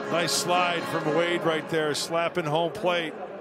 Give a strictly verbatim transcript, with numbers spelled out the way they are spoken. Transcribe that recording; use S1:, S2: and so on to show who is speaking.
S1: Nice slide from Wade right there, slapping home plate.